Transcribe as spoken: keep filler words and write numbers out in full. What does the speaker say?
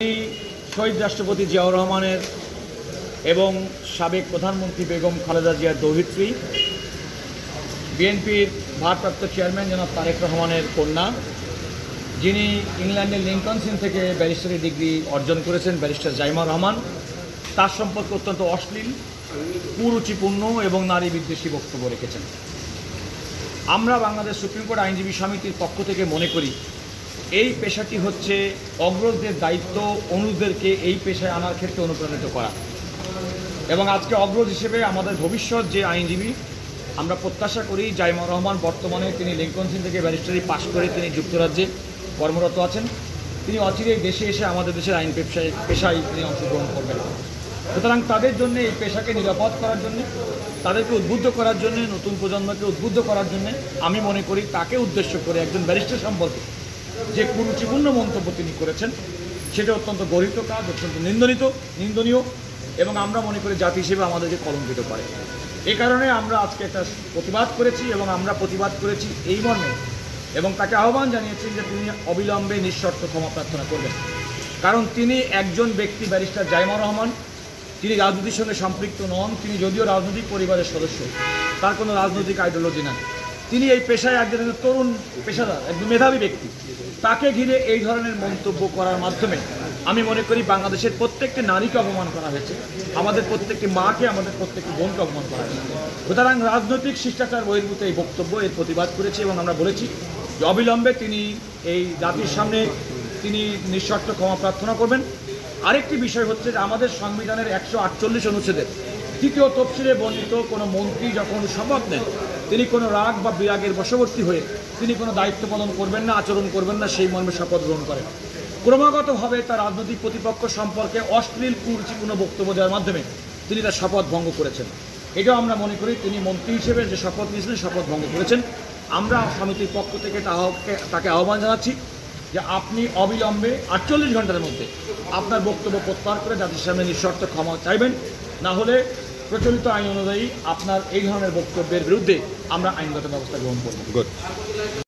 শহীদ রাষ্ট্রপতি জিয়াউর রহমানের এবং সাবেক প্রধানমন্ত্রী বেগম খালেদা জিয়ার দৌহিত্রী, বিএনপির ভারপ্রাপ্ত চেয়ারম্যান জনাব তারেক রহমানের কন্যা, যিনি ইংল্যান্ডের লিঙ্কনসিন থেকে ব্যারিস্টারি ডিগ্রি অর্জন করেছেন, ব্যারিস্টার জাইমা রহমান, তার সম্পর্কে অত্যন্ত অশ্লীল, কুরুচিপূর্ণ এবং নারী বিদ্বেষী বক্তব্য রেখেছেন। আমরা বাংলাদেশ সুপ্রিম কোর্ট আইনজীবী সমিতির পক্ষ থেকে মনে করি এই পেশাটি হচ্ছে অগ্রজদের দায়িত্ব অনুজদেরকে এই পেশায় আনার ক্ষেত্রে অনুপ্রাণিত করা, এবং আজকে অগ্রজ হিসেবে আমাদের ভবিষ্যৎ যে আইনজীবী, আমরা প্রত্যাশা করি জাইমা রহমান বর্তমানে তিনি লিঙ্কনসিন থেকে ব্যারিস্টারি পাশ করে তিনি যুক্তরাজ্যে কর্মরত আছেন। তিনি অচিরেই দেশে এসে আমাদের দেশের আইন পেশায় পেশায় তিনি অংশগ্রহণ করবেন। সুতরাং তাদের জন্য এই পেশাকে নিরাপদ করার জন্য, তাদেরকে উদ্বুদ্ধ করার জন্য, নতুন প্রজন্মকে উদ্বুদ্ধ করার জন্য আমি মনে করি তাকে উদ্দেশ্য করে একজন ব্যারিস্টার সম্পর্কে যে কুরুচিপূর্ণ মন্তব্য তিনি করেছেন সেটা অত্যন্ত গর্হিত কাজ, অত্যন্ত নিন্দনীয় নিন্দনীয় এবং আমরা মনে করি জাতি হিসেবে আমাদেরকে কলঙ্কিত করে। এই কারণে আমরা আজকে একটা প্রতিবাদ করেছি এবং আমরা প্রতিবাদ করেছি এই মর্মে, এবং তাকে আহ্বান জানিয়েছেন যে তিনি অবিলম্বে নিঃশর্ত ক্ষমা প্রার্থনা করবেন। কারণ তিনি একজন ব্যক্তি, ব্যারিস্টার জাইমা রহমান, তিনি রাজনীতির সঙ্গে সম্পৃক্ত নন। তিনি যদিও রাজনৈতিক পরিবারের সদস্য, তার কোনো রাজনৈতিক আইডিওলজি নাই। তিনি এই পেশায় একজন তরুণ পেশাদার, একজন মেধাবী ব্যক্তি। তাকে ঘিরে এই ধরনের মন্তব্য করার মাধ্যমে আমি মনে করি বাংলাদেশের প্রত্যেকটি নারীকে অপমান করা হয়েছে, আমাদের প্রত্যেকটি মাকে, আমাদের প্রত্যেকটি বোনকে অপমান করা হয়েছে। সুতরাং রাজনৈতিক শিষ্টাচার বহির্ভূত এই বক্তব্য, এর প্রতিবাদ করেছি এবং আমরা বলেছি যে অবিলম্বে তিনি এই জাতির সামনে তিনি নিঃশর্ত ক্ষমা প্রার্থনা করবেন। আরেকটি বিষয় হচ্ছে যে আমাদের সংবিধানের একশো আটচল্লিশ অনুচ্ছেদের তৃতীয় তফসিলে বর্ণিত কোনো মন্ত্রী যখন শপথ নেন, তিনি কোনো রাগ বা বিরাগের বশবর্তী হয়ে তিনি কোনো দায়িত্ব পালন করবেন না, আচরণ করবেন না, সেই মর্মে শপথ গ্রহণ করেন। ক্রমাগতভাবে তার রাজনৈতিক প্রতিপক্ষ সম্পর্কে অশ্লীল কুরুচিপূর্ণ বক্তব্য দেওয়ার মাধ্যমে তিনি তার শপথ ভঙ্গ করেছেন। এটাও আমরা মনে করি তিনি মন্ত্রী হিসেবে যে শপথ নিয়েছিলেন শপথ ভঙ্গ করেছেন। আমরা সমিতির পক্ষ থেকে তাকে আহ্বান জানাচ্ছি যে আপনি অবিলম্বে আটচল্লিশ ঘন্টার মধ্যে আপনার বক্তব্য প্রত্যাহার করে জাতির সামনে নিঃশর্ত ক্ষমা চাইবেন, না হলে প্রচলিত আইন অনুযায়ী আপনার এই ধরনের বক্তব্যের বিরুদ্ধে আমরা আইনগত ব্যবস্থা গ্রহণ করব।